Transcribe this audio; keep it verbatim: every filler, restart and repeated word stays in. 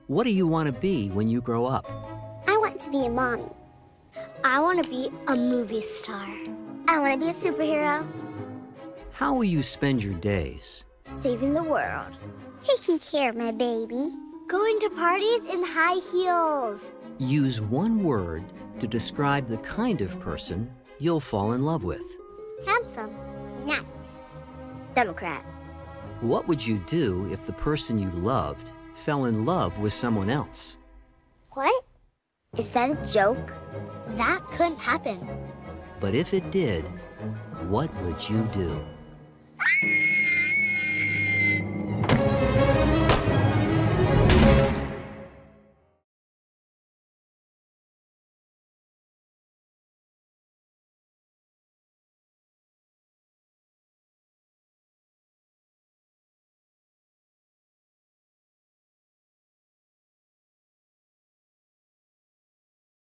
What do you want to be when you grow up? I want to be a mommy. I want to be a movie star. I want to be a superhero. How will you spend your days? Saving the world. Taking care of my baby. Going to parties in high heels. Use one word to describe the kind of person you'll fall in love with. Handsome. Nice. Democrat. What would you do if the person you loved fell in love with someone else? What? Is that a joke? That couldn't happen. But if it did, what would you do?